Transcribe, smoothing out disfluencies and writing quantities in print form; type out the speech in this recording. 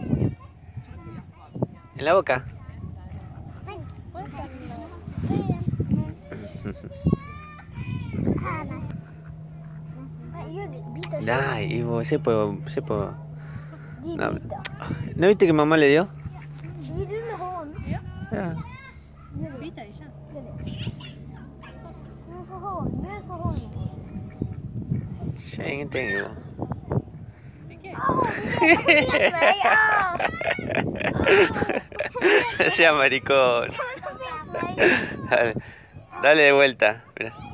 En la boca. Dai, Ivo, se può. No. ¿No viste que mamá le dio? Ja. Ja, ingenting, Ivo. Sea maricón. Dale de vuelta. Mira.